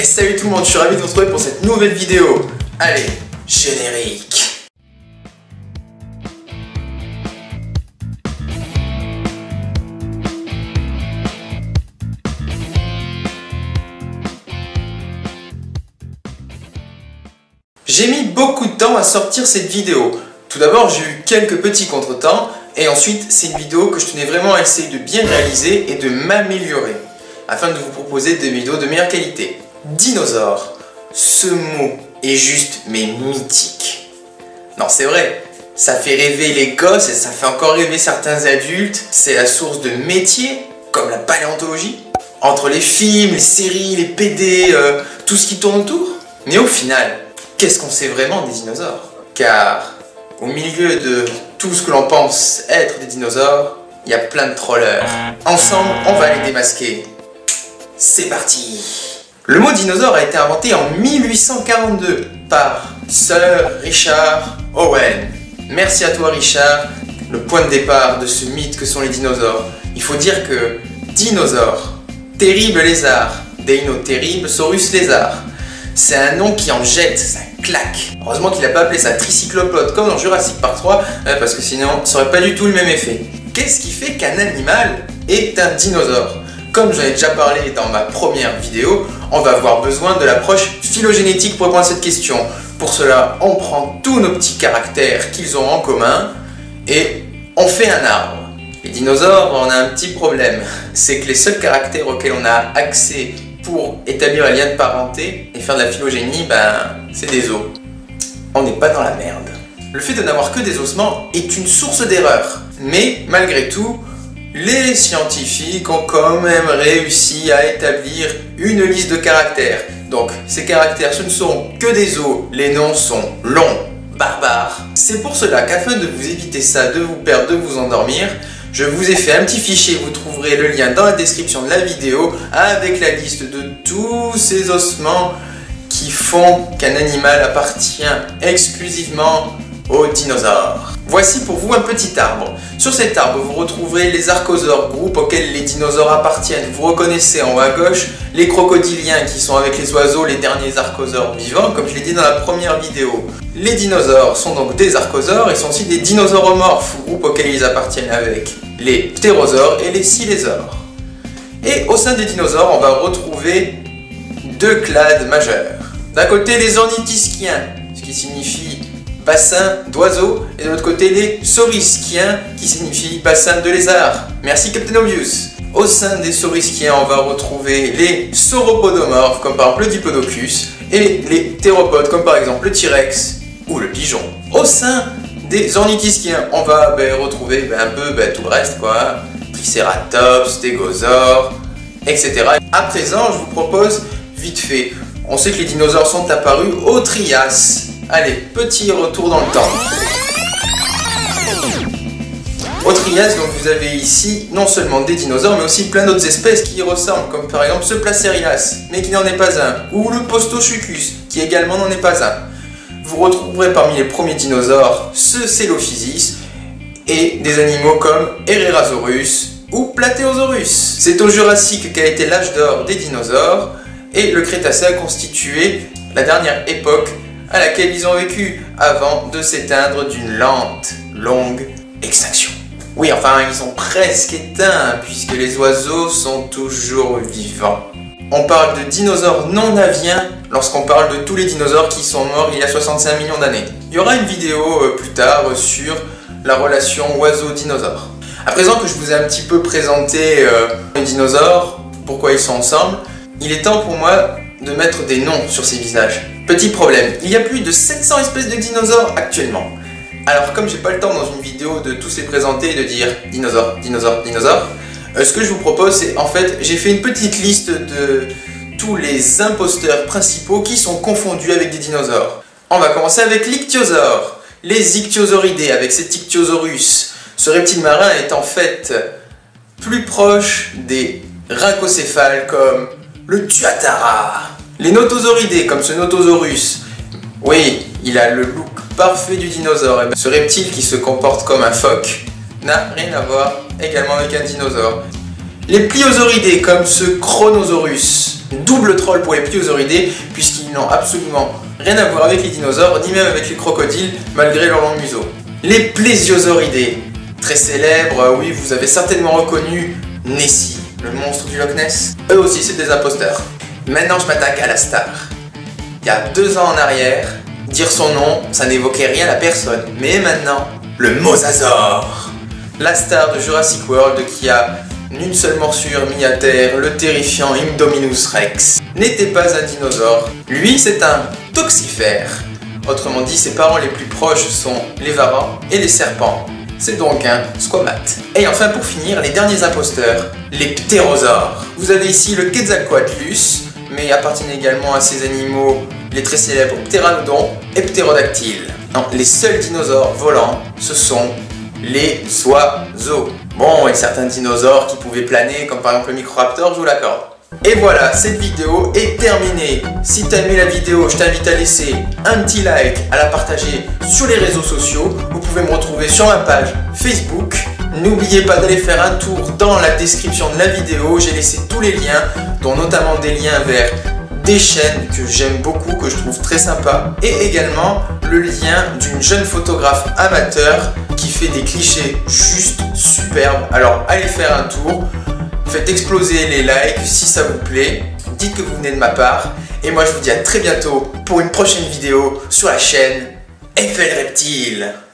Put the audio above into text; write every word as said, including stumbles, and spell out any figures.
salut tout le monde, je suis ravi de vous retrouver pour cette nouvelle vidéo. Allez, générique. J'ai mis beaucoup de temps à sortir cette vidéo. Tout d'abord, j'ai eu quelques petits contretemps et ensuite, c'est une vidéo que je tenais vraiment à essayer de bien réaliser et de m'améliorer afin de vous proposer des vidéos de meilleure qualité. Dinosaure, ce mot est juste mais mythique. Non, c'est vrai, ça fait rêver les gosses et ça fait encore rêver certains adultes. C'est la source de métiers comme la paléontologie. Entre les films, les séries, les P D, euh, tout ce qui tourne autour. Mais au final, qu'est-ce qu'on sait vraiment des dinosaures? Car au milieu de tout ce que l'on pense être des dinosaures, il y a plein de trollers. Ensemble, on va les démasquer. C'est parti! Le mot dinosaure a été inventé en mille huit cent quarante-deux par Sir Richard Owen. Merci à toi Richard, le point de départ de ce mythe que sont les dinosaures. Il faut dire que dinosaure, terrible lézard, Dino terrible, Saurus lézard. C'est un nom qui en jette, ça claque. Heureusement qu'il n'a pas appelé ça tricyclopode comme dans Jurassic Park trois, parce que sinon ça aurait pas du tout le même effet. Qu'est-ce qui fait qu'un animal est un dinosaure? Comme j'en ai déjà parlé dans ma première vidéo, on va avoir besoin de l'approche phylogénétique pour répondre à cette question. Pour cela, on prend tous nos petits caractères qu'ils ont en commun et on fait un arbre. Les dinosaures, on a un petit problème. C'est que les seuls caractères auxquels on a accès pour établir un lien de parenté et faire de la phylogénie, ben, c'est des os. On n'est pas dans la merde. Le fait de n'avoir que des ossements est une source d'erreur. Mais malgré tout, les scientifiques ont quand même réussi à établir une liste de caractères. Donc ces caractères, ce ne sont que des os, les noms sont longs, barbares. C'est pour cela qu'afin de vous éviter ça, de vous perdre, de vous endormir, je vous ai fait un petit fichier, vous trouverez le lien dans la description de la vidéo avec la liste de tous ces ossements qui font qu'un animal appartient exclusivement aux dinosaures. Voici pour vous un petit arbre. Sur cet arbre, vous retrouverez les archosaures, groupe auquel les dinosaures appartiennent. Vous reconnaissez en haut à gauche les crocodiliens qui sont avec les oiseaux les derniers archosaures vivants, comme je l'ai dit dans la première vidéo. Les dinosaures sont donc des archosaures et sont aussi des dinosauromorphes, groupe auquel ils appartiennent avec les ptérosaures et les silésaures. Et au sein des dinosaures, on va retrouver deux clades majeures. D'un côté, les ornithischiens, ce qui signifie bassin d'oiseaux, et de l'autre côté les saurischiens qui signifie bassin de lézard. Merci Captain Obvious. Au sein des saurischiens, on va retrouver les sauropodomorphes comme par exemple le diplodocus et les théropodes comme par exemple le T-Rex ou le pigeon. Au sein des ornithischiens, on va ben, retrouver ben, un peu ben, tout le reste quoi, Triceratops, Stégosaures, et cetera. À présent, je vous propose vite fait. On sait que les dinosaures sont apparus au Trias. Allez, petit retour dans le temps. Au Trias, donc vous avez ici non seulement des dinosaures, mais aussi plein d'autres espèces qui y ressemblent, comme par exemple ce Placerias, mais qui n'en est pas un, ou le Postosuchus, qui également n'en est pas un. Vous retrouverez parmi les premiers dinosaures ce Célophysis, et des animaux comme Herrerasaurus ou Plateosaurus. C'est au Jurassique qu'a été l'âge d'or des dinosaures, et le Crétacé a constitué la dernière époque à laquelle ils ont vécu avant de s'éteindre d'une lente, longue extinction. Oui, enfin, ils sont presque éteints puisque les oiseaux sont toujours vivants. On parle de dinosaures non aviens lorsqu'on parle de tous les dinosaures qui sont morts il y a soixante-cinq millions d'années. Il y aura une vidéo euh, plus tard euh, sur la relation oiseau-dinosaure. À présent que je vous ai un petit peu présenté euh, les dinosaures, pourquoi ils sont ensemble, il est temps pour moi de mettre des noms sur ces visages. Petit problème, il y a plus de sept cents espèces de dinosaures actuellement. Alors comme j'ai pas le temps dans une vidéo de tous les présenter et de dire dinosaure, dinosaure, dinosaure, euh, ce que je vous propose c'est en fait j'ai fait une petite liste de tous les imposteurs principaux qui sont confondus avec des dinosaures. On va commencer avec l'ichthyosaure, les ichthyosauridés avec cet Ichthyosaurus. Ce reptile marin est en fait plus proche des rhacocéphales comme le tuatara. Les notosauridés, comme ce Notosaurus, oui, il a le look parfait du dinosaure. Et bien, ce reptile qui se comporte comme un phoque n'a rien à voir également avec un dinosaure. Les pliosauridés, comme ce Chronosaurus, Double troll pour les Plésiosauridés, puisqu'ils n'ont absolument rien à voir avec les dinosaures, ni même avec les crocodiles, malgré leur long museau. Les Plésiosauridés, très célèbres, oui, vous avez certainement reconnu Nessie, le monstre du Loch Ness. Eux aussi, c'est des imposteurs. Maintenant, je m'attaque à la star. Il y a deux ans en arrière, dire son nom, ça n'évoquait rien à personne. Mais maintenant, le mosasaure, la star de Jurassic World qui a une seule morsure mis à terre, le terrifiant Indominus Rex, n'était pas un dinosaure. Lui, c'est un toxifère. Autrement dit, ses parents les plus proches sont les varans et les serpents. C'est donc un squamate. Et enfin, pour finir, les derniers imposteurs, les ptérosaures. Vous avez ici le Quetzalcoatlus, mais appartiennent également à ces animaux les très célèbres Pteranodon et Ptérodactyle. Non, les seuls dinosaures volants, ce sont les oiseaux. Bon, et certains dinosaures qui pouvaient planer, comme par exemple le Microraptor, je vous l'accorde. Et voilà, cette vidéo est terminée. Si tu as aimé la vidéo, je t'invite à laisser un petit like, à la partager sur les réseaux sociaux. Vous pouvez me retrouver sur ma page Facebook. N'oubliez pas d'aller faire un tour dans la description de la vidéo. J'ai laissé tous les liens, dont notamment des liens vers des chaînes que j'aime beaucoup, que je trouve très sympa, et également le lien d'une jeune photographe amateur qui fait des clichés juste superbes. Alors allez faire un tour, faites exploser les likes si ça vous plaît, dites que vous venez de ma part, et moi je vous dis à très bientôt pour une prochaine vidéo sur la chaîne F L Reptile.